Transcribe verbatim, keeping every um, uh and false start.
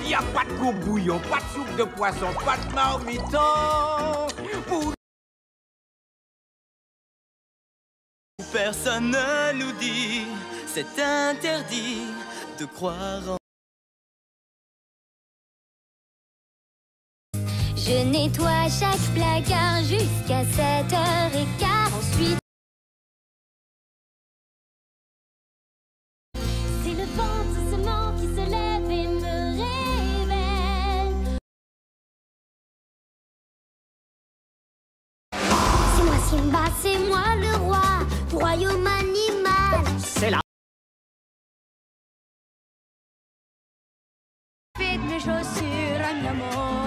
Il n'y a pas de coupe bouillon, pas de soupe de poisson, pas de marmiton. Pour... Personne ne nous dit, c'est interdit de croire en... Je nettoie chaque placard jusqu'à sept heures quinze. Ensuite, c'est le vent doucement qui se lève et me révèle. C'est moi Simba, c'est moi le roi du royaume animal. C'est là. Faites mes chaussures à mi amor.